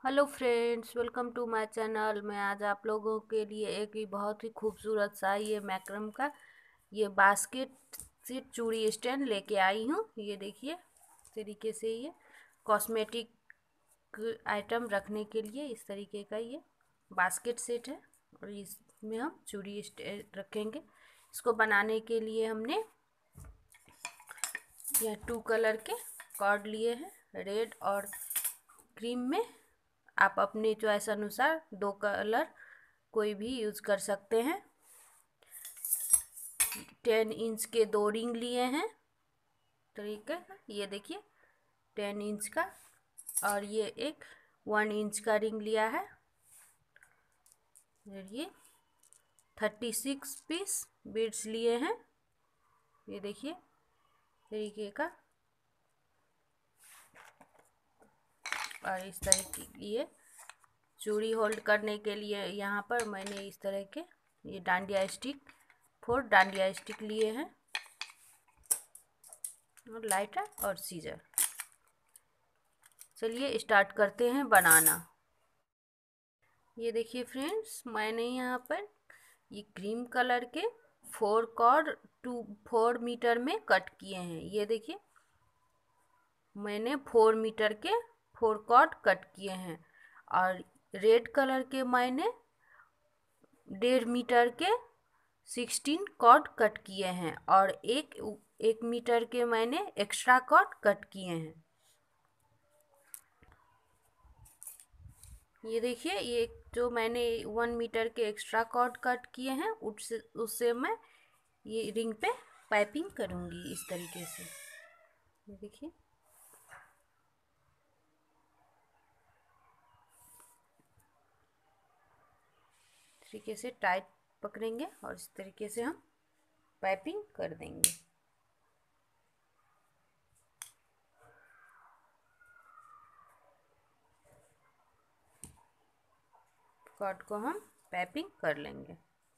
Hello friends, welcome to my channel. मैं आज आप लोगों के लिए एक ही बहुत ही खूबसूरत सा ये मैक्रम का ये बास्केट से चूड़ी स्टैंड लेके आई हूँ। ये देखिए, इस तरीके से ये कॉस्मेटिक आइटम रखने के लिए इस तरीके का ये बास्केट सेट है और इसमें हम चूड़ी स्टैंड रखेंगे। इसको बनाने के लिए हमने यह 2 कलर के कॉर्ड लिए हैं, रेड और क्रीम में। आप अपने चॉइस अनुसार 2 कलर कोई भी यूज़ कर सकते हैं। 10 इंच के 2 रिंग लिए हैं तरीके का, ये देखिए 10 इंच का, और ये एक 1 इंच का रिंग लिया है। ये 36 पीस बीड्स लिए हैं, ये देखिए तरीके का। और इस तरीके की ये चूड़ी होल्ड करने के लिए यहाँ पर मैंने इस तरह के ये डांडिया स्टिक 4 डांडिया स्टिक लिए हैं और लाइटर और सीजर। चलिए स्टार्ट करते हैं बनाना। ये देखिए फ्रेंड्स, मैंने यहाँ पर ये क्रीम कलर के 4 कॉर्ड 4 मीटर में कट किए हैं। ये देखिए मैंने 4 मीटर के 4 कॉर्ड कट किए हैं, और रेड कलर के मैंने 1.5 मीटर के 16 कॉर्ड कट किए हैं, और एक मीटर के मैंने एक्स्ट्रा कॉर्ड कट किए हैं। ये देखिए, ये जो मैंने 1 मीटर के एक्स्ट्रा कॉर्ड कट किए हैं उससे मैं ये रिंग पे पाइपिंग करूँगी इस तरीके से। ये देखिए तरीके से टाइट पकड़ेंगे और इस तरीके से हम पाइपिंग कर देंगे। कॉर्ड को हम पाइपिंग कर लेंगे।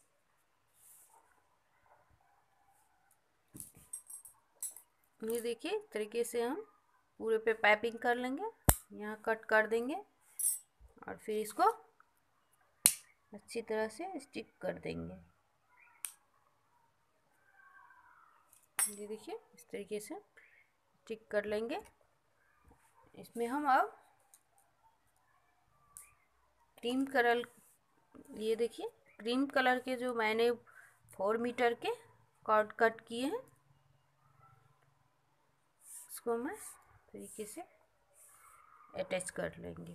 ये देखिए तरीके से हम पूरे पे पाइपिंग कर लेंगे, यहाँ कट कर देंगे और फिर इसको अच्छी तरह से स्टिक कर देंगे। ये देखिए इस तरीके से स्टिक कर लेंगे। इसमें हम अब क्रीम कलर, ये देखिए क्रीम कलर के जो मैंने 4 मीटर के कॉर्ड कट किए हैं उसको मैं तरीके से अटैच कर लेंगे।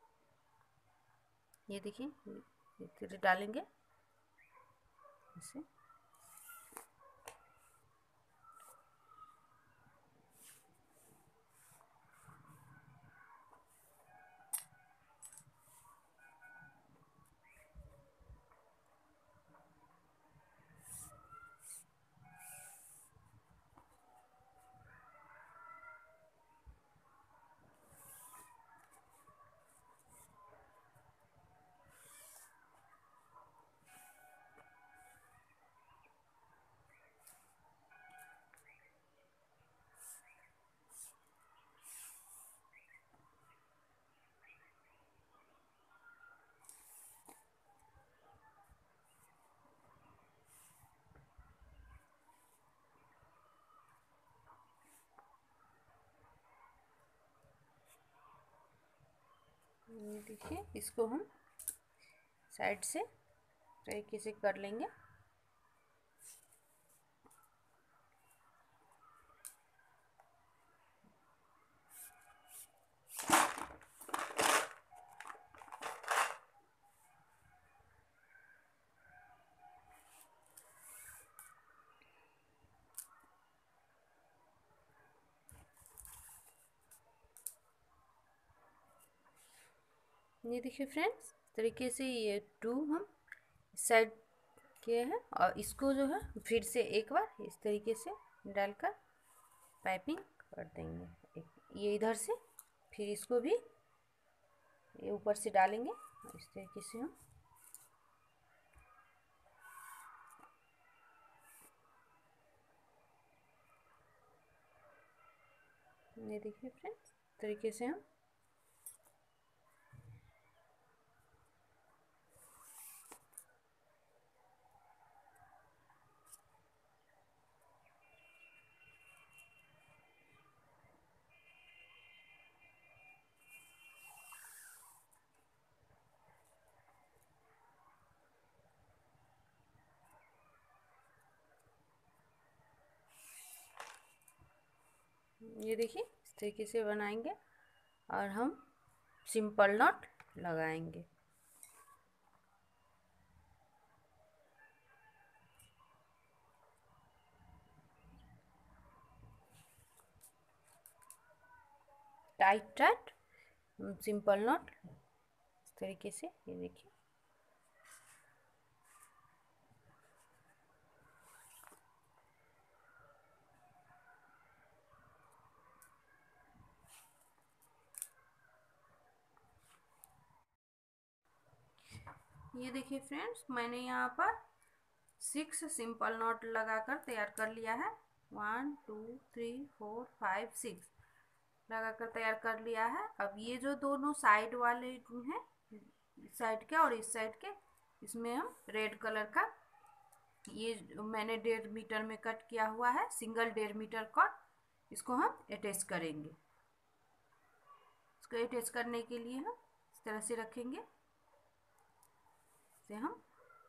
ये देखिए फिर डालेंगे ऐसे। ये देखिए इसको हम साइड से तरीके से कर लेंगे। ये देखिए फ्रेंड्स, तरीके से ये 2 हम साइड किए हैं, और इसको जो है फिर से एक बार इस तरीके से डालकर पाइपिंग कर देंगे। ये इधर से फिर इसको भी ये ऊपर से डालेंगे इस तरीके से हम। ये देखिए फ्रेंड्स, तरीके से हम ये देखिए इस तरीके से बनाएंगे और हम सिंपल नॉट लगाएंगे। टाइट टाइट सिंपल नॉट इस तरीके से, ये देखिए। ये देखिए फ्रेंड्स, मैंने यहाँ पर 6 सिंपल नॉट लगाकर तैयार कर लिया है। 1 2 3 4 5 6 लगाकर तैयार कर लिया है। अब ये जो दोनों साइड वाले हैं, इस साइड के और इस साइड के, इसमें हम रेड कलर का, ये मैंने 1.5 मीटर में कट किया हुआ है, सिंगल 1.5 मीटर कट, इसको हम अटैच करेंगे। इसको अटैच करने के लिए हम इस तरह से रखेंगे, इसे हम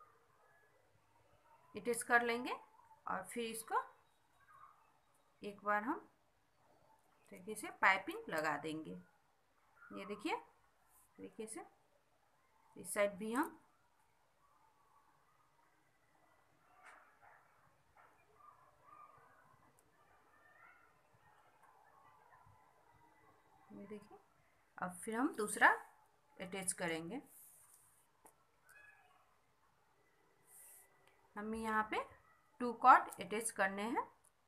अटैच कर लेंगे और फिर इसको एक बार हम तरीके से पाइपिंग लगा देंगे। ये देखिए तरीके से इस साइड भी हम ये देखिए। अब फिर हम दूसरा अटैच करेंगे। हमें यहाँ पे 2 कॉर्ड अटैच करने हैं।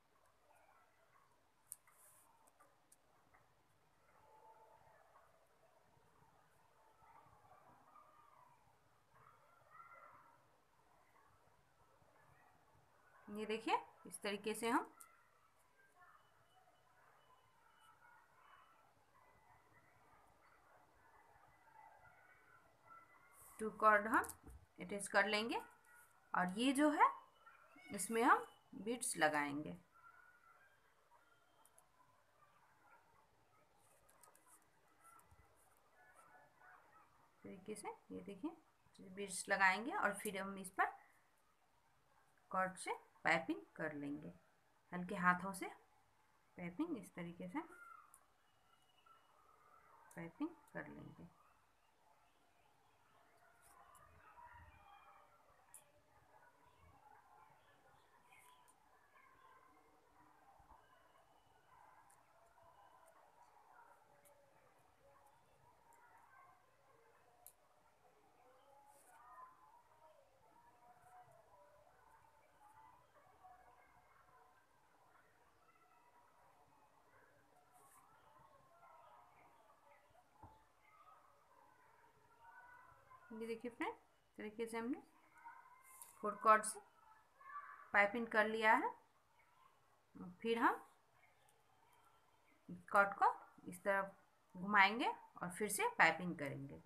ये देखिए इस तरीके से हम टू कॉर्ड हम अटैच कर लेंगे और ये जो है इसमें हम बीड्स लगाएंगे। तरीके से ये देखिए बीड्स लगाएंगे और फिर हम इस पर कॉर्ड से पाइपिंग कर लेंगे, हल्के हाथों से पाइपिंग इस तरीके से पाइपिंग कर लेंगे। ये देखिए फ्रेंड, तरीके से हमने 4 कॉर्ड से पाइपिंग कर लिया है। फिर हम कॉर्ड को इस तरफ घुमाएंगे और फिर से पाइपिंग करेंगे।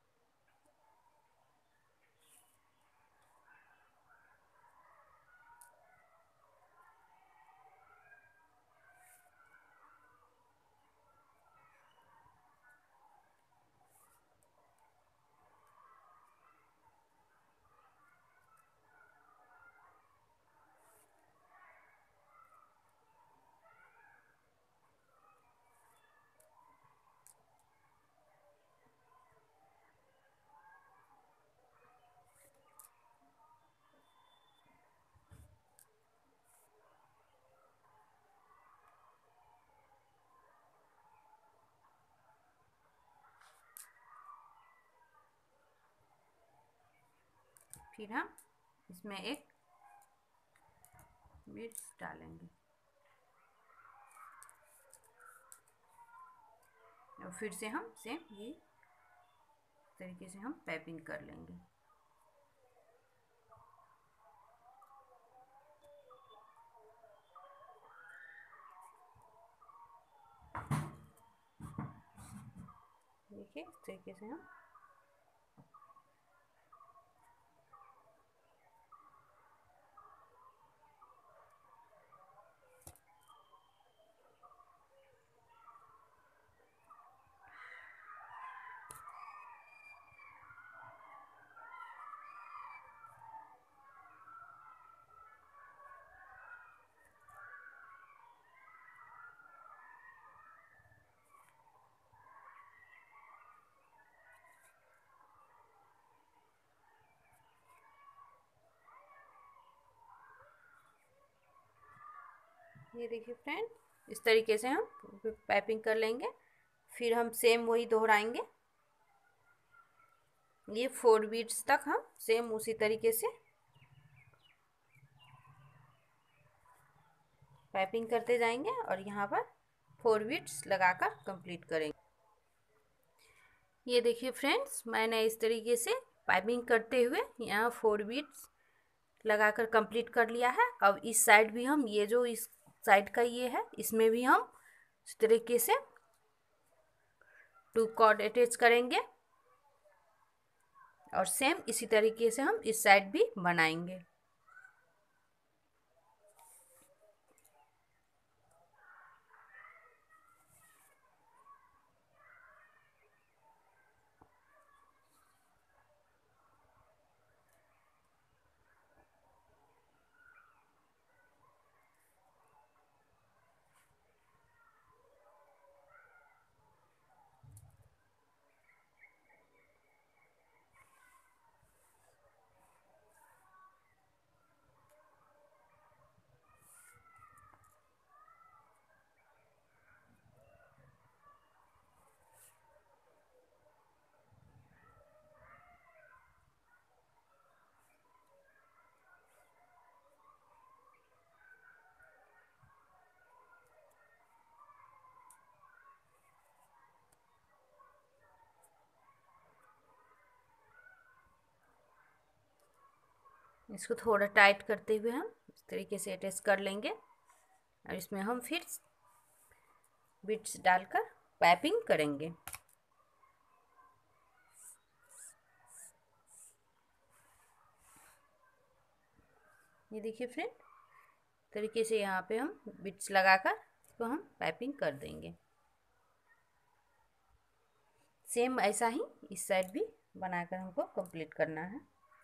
फिर हम इसमें एक बीड्स डालेंगे और फिर से हम सेम ये तरीके से हम पाइपिंग कर लेंगे। देखिए इस तरीके से हम ये देखिए फ्रेंड, इस तरीके से हम पाइपिंग कर लेंगे। फिर हम सेम वही दोहराएंगे। ये 4 बीट्स तक हम सेम उसी तरीके से पाइपिंग करते जाएंगे और यहाँ पर 4 बीट्स लगाकर कंप्लीट करेंगे। ये देखिए फ्रेंड्स, मैंने इस तरीके से पाइपिंग करते हुए यहाँ 4 बीट्स लगाकर कंप्लीट कर लिया है। अब इस साइड भी हम, ये जो इस साइड का ये है, इसमें भी हम इस तरीके से 2 कॉर्ड अटैच करेंगे और सेम इसी तरीके से हम इस साइड भी बनाएंगे। इसको थोड़ा टाइट करते हुए हम इस तरीके से अटैच कर लेंगे और इसमें हम फिर बिट्स डालकर पाइपिंग करेंगे। ये देखिए फ्रेंड, तरीके से यहाँ पे हम बिट्स लगाकर इसको हम पाइपिंग कर देंगे। सेम ऐसा ही इस साइड भी बनाकर हमको कंप्लीट करना है।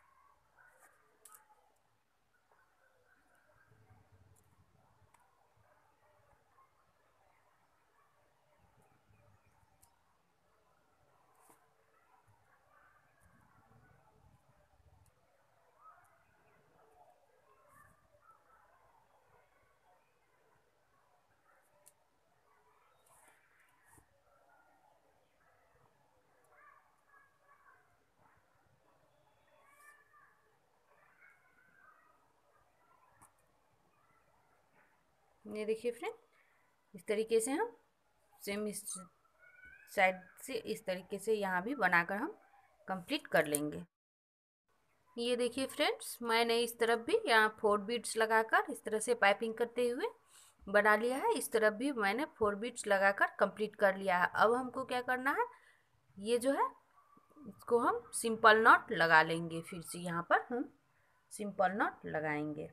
ये देखिए फ्रेंड, इस तरीके से हम सेम इस साइड से इस तरीके से यहाँ भी बनाकर हम कंप्लीट कर लेंगे। ये देखिए फ्रेंड्स, मैंने इस तरफ भी यहाँ 4 बीट्स लगाकर इस तरह से पाइपिंग करते हुए बना लिया है। इस तरफ भी मैंने 4 बीट्स लगाकर कंप्लीट कर लिया है। अब हमको क्या करना है, ये जो है इसको हम सिंपल नॉट लगा लेंगे। फिर से यहाँ पर हम सिंपल नॉट लगाएंगे।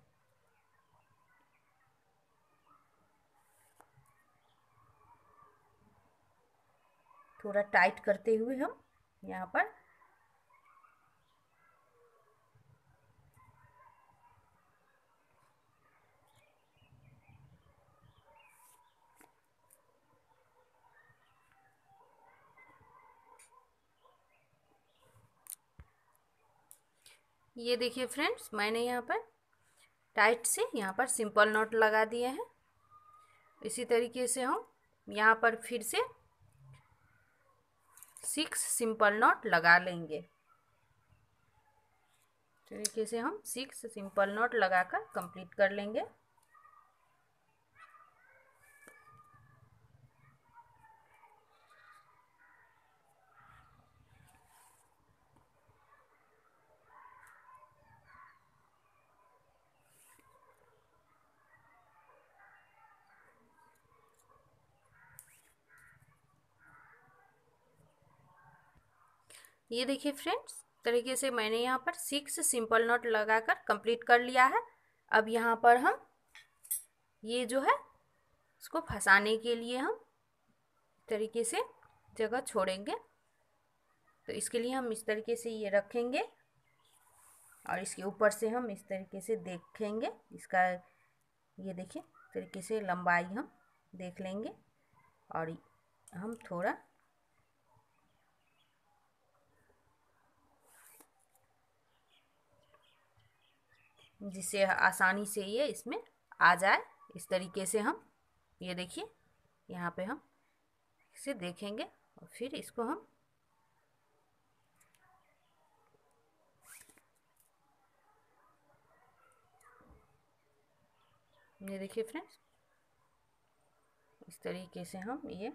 थोड़ा टाइट करते हुए हम यहाँ पर ये देखिए फ्रेंड्स, मैंने यहाँ पर टाइट से यहाँ पर सिंपल नॉट लगा दिए हैं। इसी तरीके से हम यहाँ पर फिर से 6 सिंपल नॉट लगा लेंगे। तरीके से हम 6 सिंपल नॉट लगाकर कंप्लीट कर लेंगे। ये देखिए फ्रेंड्स, तरीके से मैंने यहाँ पर 6 सिंपल नॉट लगाकर कंप्लीट कर लिया है। अब यहाँ पर हम ये जो है इसको फंसाने के लिए हम तरीके से जगह छोड़ेंगे। तो इसके लिए हम इस तरीके से ये रखेंगे और इसके ऊपर से हम इस तरीके से देखेंगे इसका, ये देखिए तरीके से लंबाई हम देख लेंगे और हम थोड़ा जिससे आसानी से ये इसमें आ जाए, इस तरीके से हम ये देखिए यहाँ पे हम इसे देखेंगे और फिर इसको हम ये देखिए फ्रेंड्स, इस तरीके से हम ये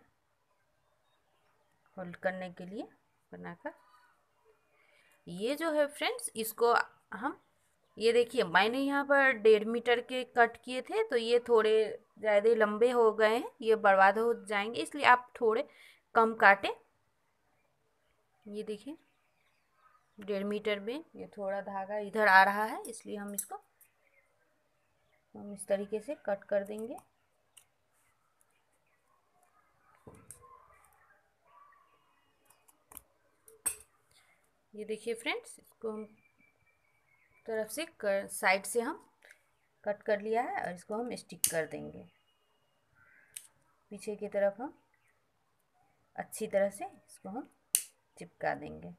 होल्ड करने के लिए बनाकर ये जो है फ्रेंड्स, इसको हम ये देखिए मैंने यहाँ पर 1.5 मीटर के कट किए थे, तो ये थोड़े ज़्यादा लंबे हो गए हैं, ये बर्बाद हो जाएंगे, इसलिए आप थोड़े कम काटें। ये देखिए 1.5 मीटर में ये थोड़ा धागा इधर आ रहा है, इसलिए हम इसको हम इस तरीके से कट कर देंगे। ये देखिए फ्रेंड्स, इसको हम तरफ से साइड से हम कट कर लिया है और इसको हम स्टिक कर देंगे। पीछे की तरफ हम अच्छी तरह से इसको हम चिपका देंगे।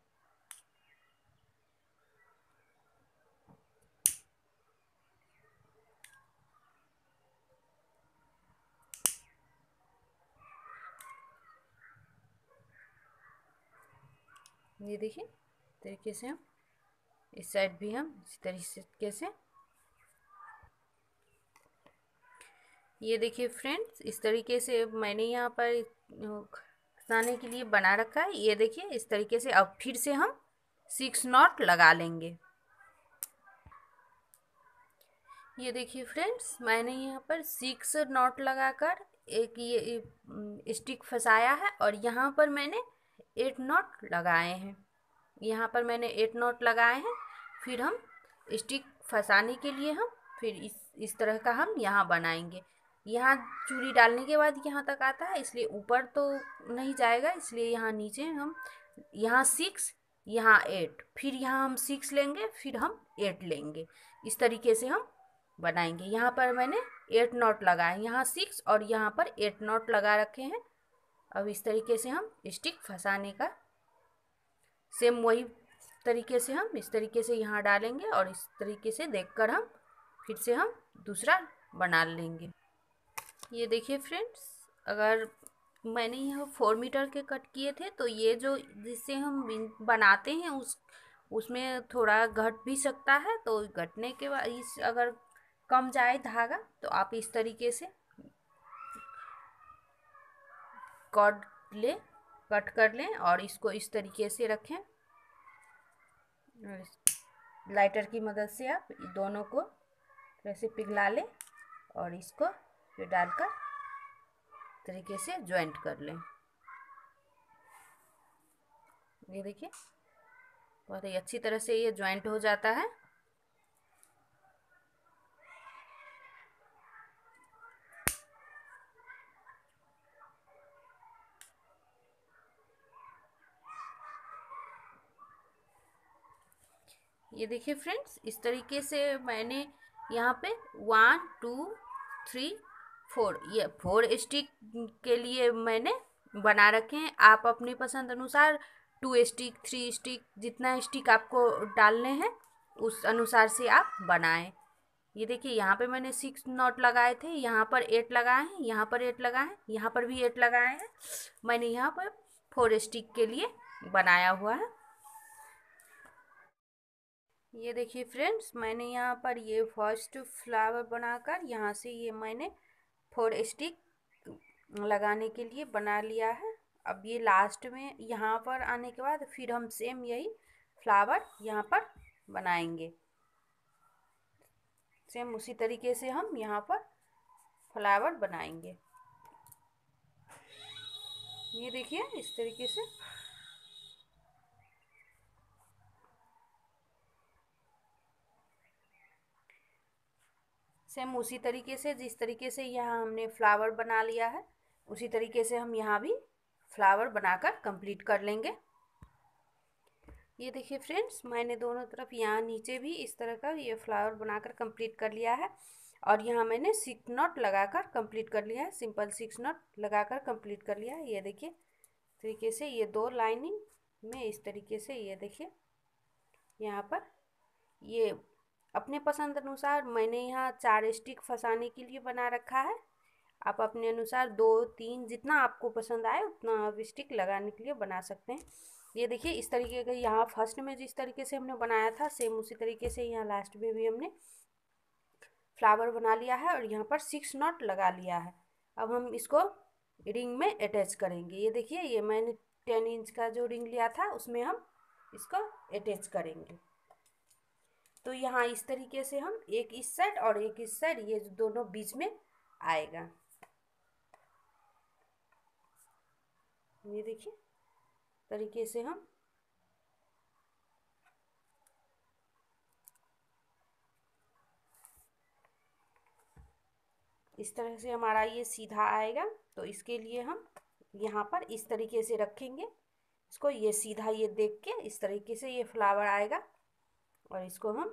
ये देखिए तरीके से हम इस साइड भी हम इस तरीके से ये देखिए फ्रेंड्स, इस तरीके से मैंने यहाँ पर फंसाने के लिए बना रखा है। ये देखिए इस तरीके से अब फिर से हम 6 नॉट लगा लेंगे। ये देखिए फ्रेंड्स, मैंने यहाँ पर 6 नॉट लगाकर एक ये स्टिक फंसाया है और यहाँ पर मैंने 8 नॉट लगाए हैं। यहाँ पर मैंने 8 नॉट लगाए हैं। फिर हम स्टिक फंसाने के लिए हम फिर इस तरह का हम यहाँ बनाएंगे। यहाँ चूड़ी डालने के बाद यहाँ तक आता है, इसलिए ऊपर तो नहीं जाएगा, इसलिए यहाँ नीचे हम यहाँ 6 यहाँ 8 फिर यहाँ हम 6 लेंगे, फिर हम 8 लेंगे। इस तरीके से हम बनाएंगे। यहाँ पर मैंने 8 नॉट लगाए, यहाँ 6 और यहाँ पर 8 नॉट लगा रखे हैं। अब इस तरीके से हम स्टिक फंसाने का सेम वही तरीके से हम इस तरीके से यहाँ डालेंगे और इस तरीके से देखकर हम फिर से हम दूसरा बना लेंगे। ये देखिए फ्रेंड्स, अगर मैंने यहाँ 4 मीटर के कट किए थे, तो ये जो जिससे हम बनाते हैं उसमें थोड़ा घट भी सकता है। तो घटने के बाद इस अगर कम जाए धागा तो आप इस तरीके से कट कर लें और इसको इस तरीके से रखें। लाइटर की मदद से आप दोनों को ऐसे पिघला लें और इसको फिर डालकर तरीके से ज्वाइंट कर लें। ये देखिए बहुत ही अच्छी तरह से ये ज्वाइंट हो जाता है। ये देखिए फ्रेंड्स, इस तरीके से मैंने यहाँ पे 1 2 3 4 ये 4 स्टिक के लिए मैंने बना रखे हैं। आप अपनी पसंद अनुसार 2 स्टिक 3 स्टिक जितना स्टिक आपको डालने हैं उस अनुसार से आप बनाएं। ये देखिए यहाँ पे मैंने 6 नॉट लगाए थे, यहाँ पर 8 लगाए हैं, यहाँ पर 8 लगाए हैं, यहाँ पर भी 8 लगाए हैं। मैंने यहाँ पर 4 स्टिक के लिए बनाया हुआ है। ये देखिए फ्रेंड्स, मैंने यहाँ पर ये फर्स्ट फ्लावर बनाकर यहाँ से ये मैंने 4 स्टिक लगाने के लिए बना लिया है। अब ये लास्ट में यहाँ पर आने के बाद फिर हम सेम यही फ्लावर यहाँ पर बनाएंगे। सेम उसी तरीके से हम यहाँ पर फ्लावर बनाएंगे। ये देखिए इस तरीके से सेम उसी तरीके से जिस तरीके से यहाँ हमने फ्लावर बना लिया है उसी तरीके से हम यहाँ भी फ्लावर बनाकर कंप्लीट कर लेंगे। ये देखिए फ्रेंड्स, मैंने दोनों तरफ यहाँ नीचे भी इस तरह का ये फ्लावर बनाकर कंप्लीट कर लिया है और यहाँ मैंने 6 नॉट लगाकर कंप्लीट कर लिया है। सिंपल 6 नॉट लगाकर कंप्लीट कर लिया है। ये देखिए तरीके से ये 2 लाइनिंग में इस तरीके से ये देखिए यहाँ पर ये अपने पसंद अनुसार मैंने यहाँ 4 स्टिक फंसाने के लिए बना रखा है। आप अपने अनुसार 2-3 जितना आपको पसंद आए उतना आप स्टिक लगाने के लिए बना सकते हैं। ये देखिए इस तरीके का यहाँ फर्स्ट में जिस तरीके से हमने बनाया था सेम उसी तरीके से यहाँ लास्ट में भी हमने फ्लावर बना लिया है और यहाँ पर 6 नॉट लगा लिया है। अब हम इसको रिंग में अटैच करेंगे। ये देखिए ये मैंने 10 इंच का जो रिंग लिया था उसमें हम इसको अटैच करेंगे। तो यहाँ इस तरीके से हम एक इस साइड और एक इस साइड ये दोनों बीच में आएगा। ये देखिए तरीके से हम इस तरह से हमारा ये सीधा आएगा। तो इसके लिए हम यहाँ पर इस तरीके से रखेंगे इसको, ये सीधा ये देख के इस तरीके से ये फ्लावर आएगा और इसको हम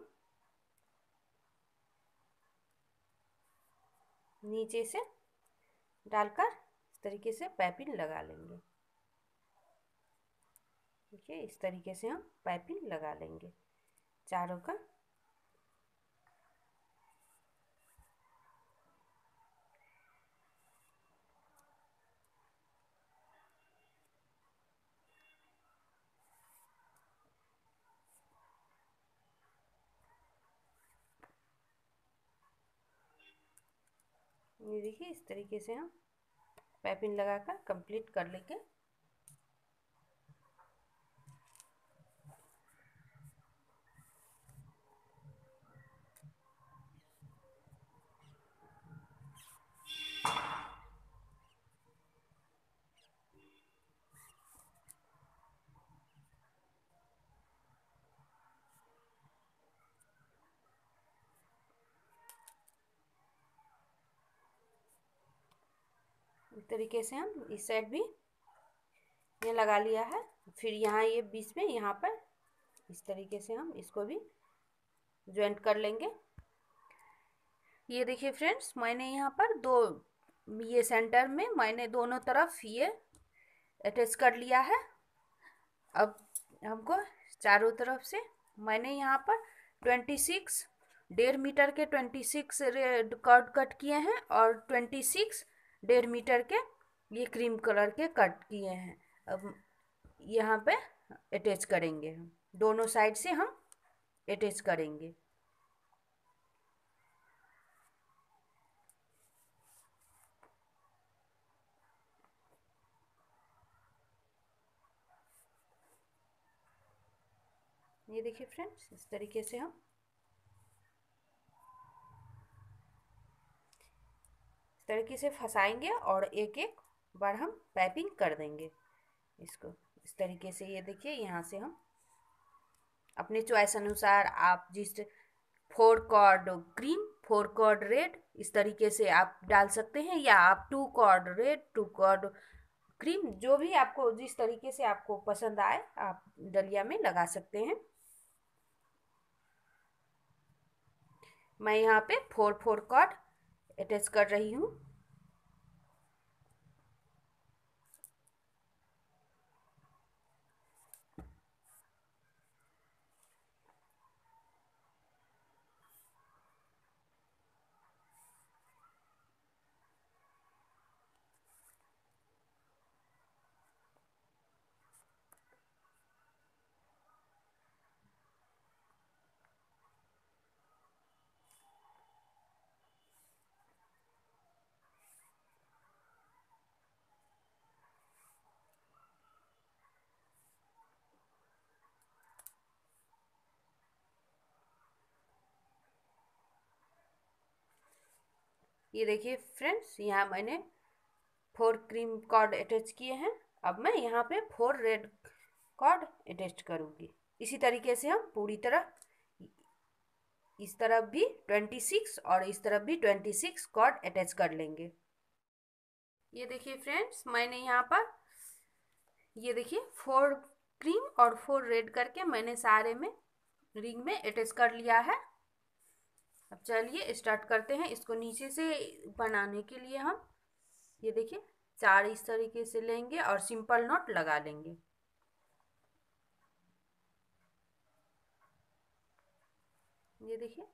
नीचे से डालकर इस तरीके से पाइपिंग लगा लेंगे। देखिए इस तरीके से हम पाइपिंग लगा लेंगे चारों का। ये देखिए इस तरीके से हम पाइपिंग लगाकर कंप्लीट कर लेंगे। इस तरीके से हम इस साइड भी ये लगा लिया है। फिर यहाँ ये बीच में यहाँ पर इस तरीके से हम इसको भी ज्वाइंट कर लेंगे। ये देखिए फ्रेंड्स मैंने यहाँ पर दो ये सेंटर में मैंने दोनों तरफ ये अटैच कर लिया है। अब हमको चारों तरफ से मैंने यहाँ पर 26 1.5 मीटर के 26 कर्ड कट किए हैं और 26 1.5 मीटर के ये क्रीम कलर के कट किए हैं। अब यहाँ पे अटैच करेंगे, हम दोनों साइड से हम अटैच करेंगे। ये देखिए फ्रेंड्स इस तरीके से हम इस तरीके से फंसाएंगे और एक एक बार हम पाइपिंग कर देंगे इसको इस तरीके से। ये देखिए यहाँ से हम अपने चॉइस अनुसार आप जिस 4 कॉर्ड क्रीम 4 कॉर्ड रेड इस तरीके से आप डाल सकते हैं, या आप 2 कॉर्ड रेड 2 कॉर्ड क्रीम जो भी आपको जिस तरीके से आपको पसंद आए आप डलिया में लगा सकते हैं। मैं यहाँ पे 4 कॉर्ड अटैच कर रही हूँ। ये देखिए फ्रेंड्स यहाँ मैंने 4 क्रीम कॉर्ड अटैच किए हैं। अब मैं यहाँ पे 4 रेड कॉर्ड अटैच करूँगी। इसी तरीके से हम पूरी तरह इस तरफ भी 26 और इस तरफ भी 26 कॉर्ड अटैच कर लेंगे। ये देखिए फ्रेंड्स मैंने यहाँ पर ये देखिए 4 क्रीम और 4 रेड करके मैंने सारे में रिंग में अटैच कर लिया है। अब चलिए स्टार्ट करते हैं इसको नीचे से बनाने के लिए। हम ये देखिए 4 इस तरीके से लेंगे और सिंपल नॉट लगा लेंगे। ये देखिए,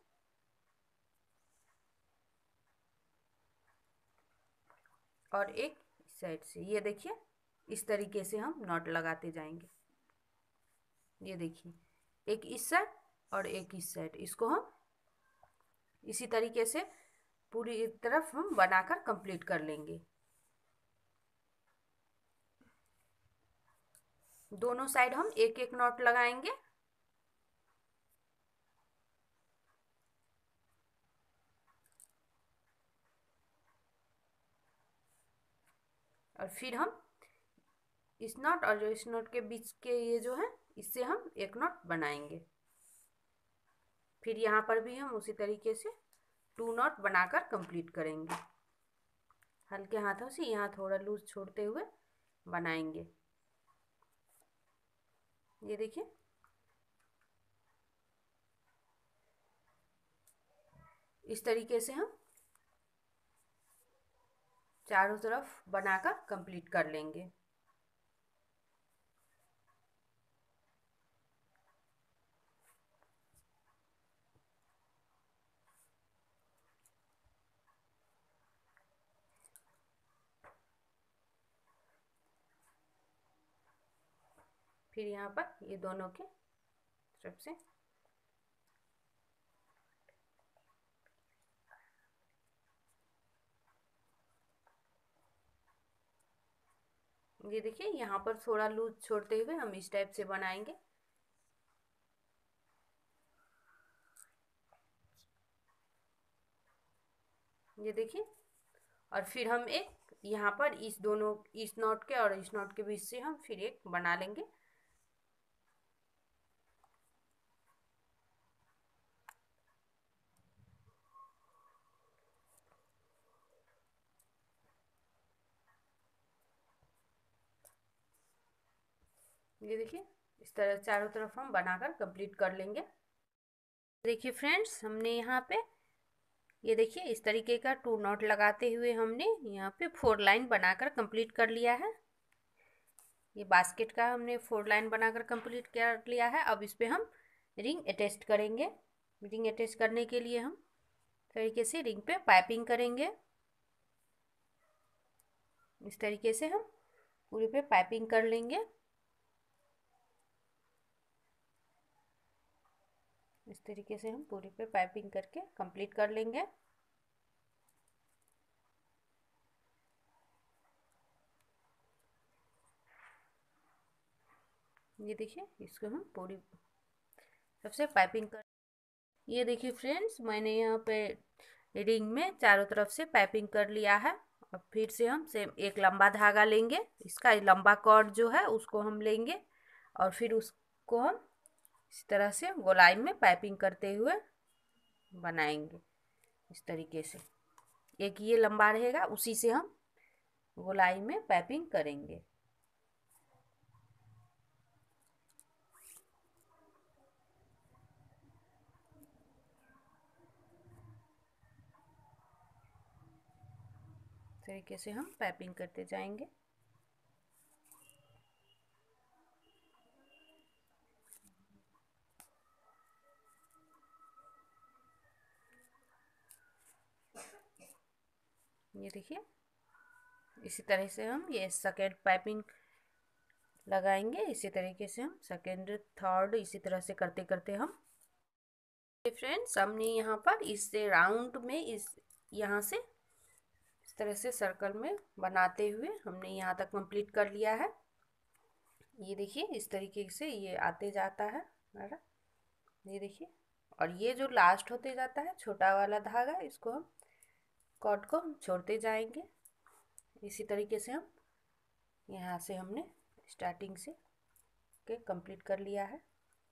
और एक इस साइड से, ये देखिए इस तरीके से हम नॉट लगाते जाएंगे। ये देखिए, एक इस साइड और एक इस साइड, इसको हम इसी तरीके से पूरी तरफ हम बनाकर कंप्लीट कर लेंगे। दोनों साइड हम एक एक नॉट लगाएंगे। और फिर हम इस नॉट और इस नॉट के बीच के ये जो है, इससे हम एक नॉट बनाएंगे। फिर यहाँ पर भी हम उसी तरीके से 2 नॉट बनाकर कंप्लीट करेंगे। हल्के हाथों से यहाँ थोड़ा लूज छोड़ते हुए बनाएंगे। ये देखिए, इस तरीके से हम चारों तरफ बनाकर कंप्लीट कर लेंगे। फिर यहाँ पर ये दोनों के तरफ से ये देखिए, यहाँ पर थोड़ा लूज छोड़ते हुए हम इस टाइप से बनाएंगे। ये देखिए, और फिर हम एक यहाँ पर इस दोनों, इस नॉट के और इस नॉट के बीच से हम फिर एक बना लेंगे। ये देखिए, इस तरह चारों तरफ हम बनाकर कंप्लीट कर लेंगे। देखिए फ्रेंड्स, हमने यहाँ पे ये देखिए इस तरीके का 2 नॉट लगाते हुए हमने यहाँ पे 4 लाइन बनाकर कंप्लीट कर लिया है। ये बास्केट का हमने 4 लाइन बनाकर कंप्लीट कर लिया है। अब इस पे हम रिंग अटैच करेंगे। रिंग अटैच करने के लिए हम तरीके से रिंग पे पाइपिंग करेंगे। इस तरीके से हम पूरे पे पाइपिंग कर लेंगे। इस तरीके से हम पूरे पे पाइपिंग करके कंप्लीट कर लेंगे। ये देखिए, इसको हम पूरी सबसे पाइपिंग कर, ये देखिए फ्रेंड्स, मैंने यहाँ पे रिंग में चारों तरफ से पाइपिंग कर लिया है। अब फिर से हम सेम एक लंबा धागा लेंगे, इसका लंबा कॉर्ड जो है उसको हम लेंगे और फिर उसको हम इस तरह से गोलाई में पाइपिंग करते हुए बनाएंगे। इस तरीके से एक ये लंबा रहेगा, उसी से हम गोलाई में पाइपिंग करेंगे। इस तरीके से हम पाइपिंग करते जाएंगे। ये देखिए, इसी तरह से हम ये सेकेंड पाइपिंग लगाएंगे। इसी तरीके से हम सेकेंड, थर्ड, इसी तरह से करते करते हम फ्रेंड्स, हमने यहाँ पर इससे राउंड में इस यहाँ से इस तरह से सर्कल में बनाते हुए हमने यहाँ तक कंप्लीट कर लिया है। ये देखिए, इस तरीके से ये आते जाता है हमारा। ये देखिए, और ये जो लास्ट होते जाता है छोटा वाला धागा, इसको हम कॉर्ड को हम छोड़ते जाएंगे। इसी तरीके से हम यहाँ से हमने स्टार्टिंग से के कंप्लीट कर लिया है।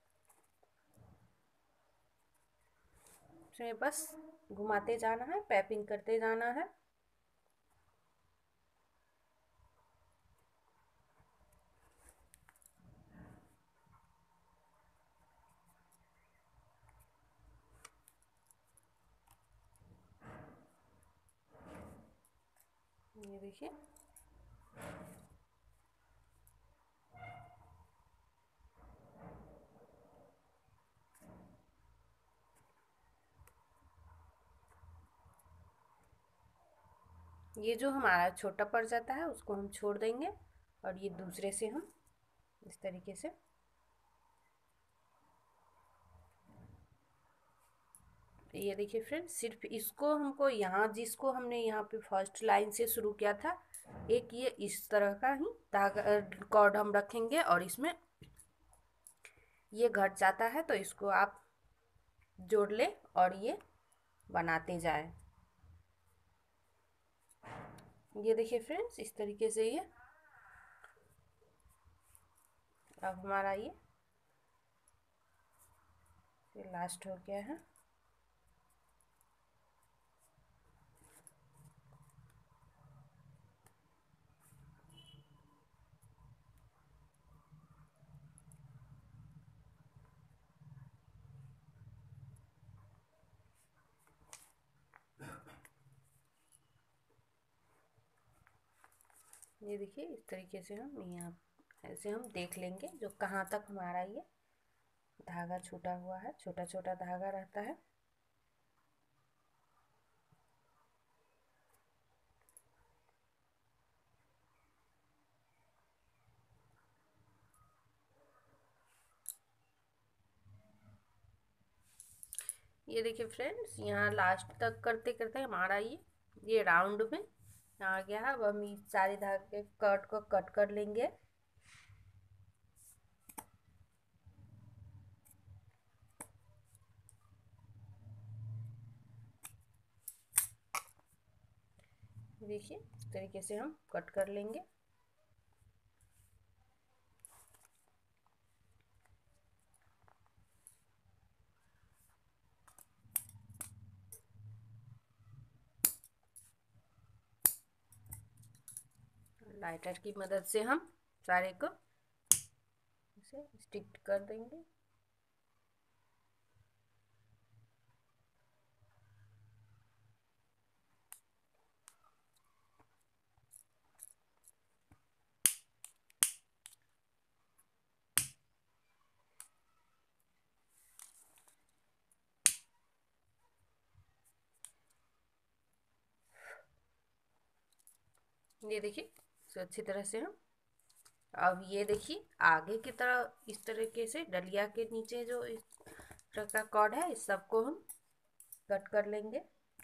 इसमें बस घुमाते जाना है, पैपिंग करते जाना है। ये देखिए, ये जो हमारा छोटा पड़ जाता है उसको हम छोड़ देंगे और ये दूसरे से हम इस तरीके से ये देखिए फ्रेंड्स, सिर्फ इसको हमको यहाँ जिसको हमने यहाँ पे फर्स्ट लाइन से शुरू किया था, एक ये इस तरह का ही धागा कॉर्ड हम रखेंगे और इसमें ये घट जाता है तो इसको आप जोड़ ले और ये बनाते जाए। ये देखिए फ्रेंड्स, इस तरीके से ये अब हमारा ये लास्ट हो गया है। ये देखिए इस तरीके से हम यहाँ ऐसे हम देख लेंगे जो कहाँ तक हमारा ये धागा छूटा हुआ है, छोटा छोटा धागा रहता है। ये देखिए फ्रेंड्स, यहाँ लास्ट तक करते करते हमारा ये राउंड में आ गया है। अब हम इस सारे धागे कट को कट कर लेंगे। देखिए इस तरीके से हम कट कर लेंगे। लाइटर की मदद से हम सारे को इसे स्टिक कर देंगे। ये देखिए तो अच्छी तरह से हम अब ये देखिए आगे की तरह इस तरीके से डलिया के नीचे जो इस तरह का कॉर्ड है इस सबको हम कट कर लेंगे।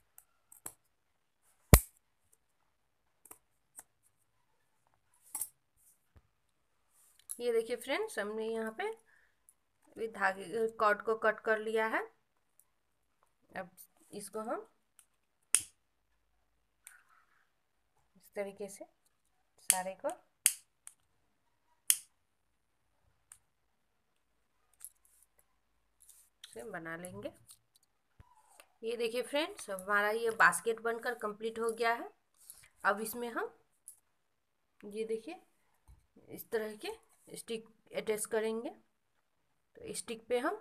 ये देखिए फ्रेंड्स, हमने यहाँ पे धागे कॉर्ड को कट कर लिया है। अब इसको हम इस तरीके से सारे को से बना लेंगे। ये देखिए फ्रेंड्स, हमारा ये बास्केट बनकर कंप्लीट हो गया है। अब इसमें हम ये देखिए इस तरह के स्टिक अटैच करेंगे। तो स्टिक पे हम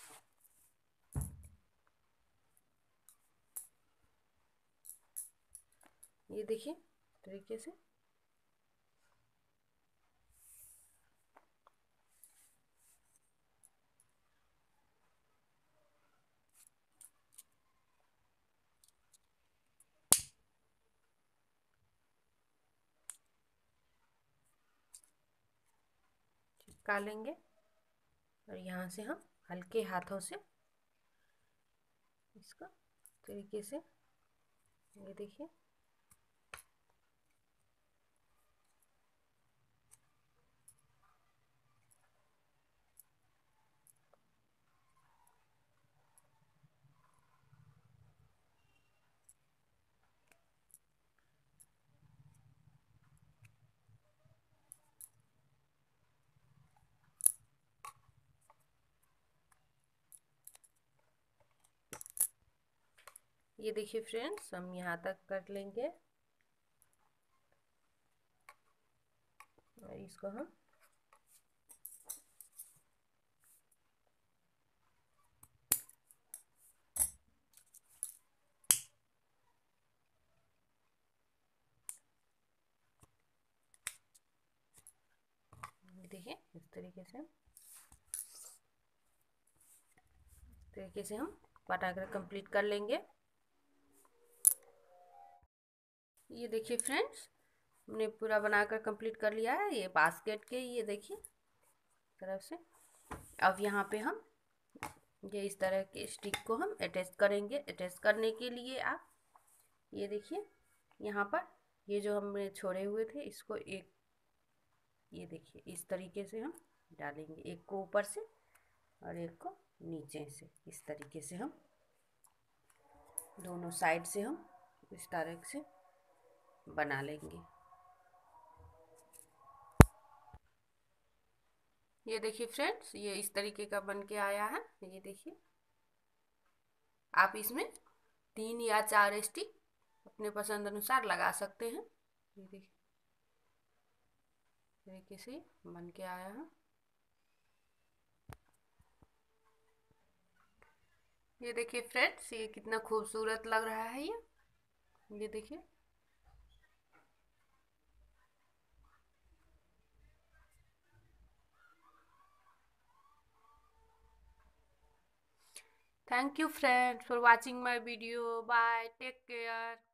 ये देखिए तरीके से चिपका लेंगे और यहाँ से हम हल्के हाथों से इसको तरीके से ये देखिए ये देखिए फ्रेंड्स, हम यहाँ तक कर लेंगे और इसको हम देखिए इस तरीके से हम पटाकर कंप्लीट कर लेंगे। ये देखिए फ्रेंड्स, हमने पूरा बनाकर कंप्लीट कर लिया है। ये बास्केट के, ये देखिए तरफ से। अब यहाँ पे हम ये इस तरह के स्टिक को हम अटैच करेंगे। अटैच करने के लिए आप ये देखिए यहाँ पर ये जो हमने छोड़े हुए थे, इसको एक ये देखिए इस तरीके से हम डालेंगे, एक को ऊपर से और एक को नीचे से। इस तरीके से हम दोनों साइड से हम इस तरह से बना लेंगे। ये देखिए फ्रेंड्स, ये इस तरीके का बन के आया है। ये देखिए, आप इसमें 3 या 4 स्टिक अपने पसंद अनुसार लगा सकते हैं। ये देखिए तरीके से बन के आया है। ये देखिए फ्रेंड्स, ये कितना खूबसूरत लग रहा है। ये देखिए। Thank you friends for watching my video. Bye. Take care.